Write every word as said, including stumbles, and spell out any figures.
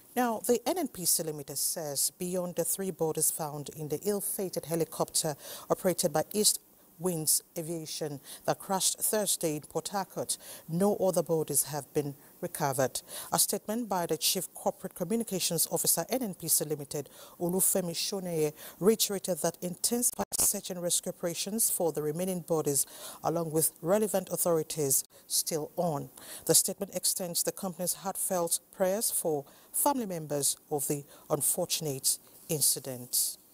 Now, the N N P C Limited says beyond the three bodies found in the ill-fated helicopter operated by East Winds Aviation that crashed Thursday in Port Harcourt, no other bodies have been recovered. A statement by the Chief Corporate Communications Officer N N P C Limited, Olufemi Shoneye, reiterated that intensified search and rescue operations for the remaining bodies, along with relevant authorities, still on. The statement extends the company's heartfelt prayers for family members of the unfortunate incident.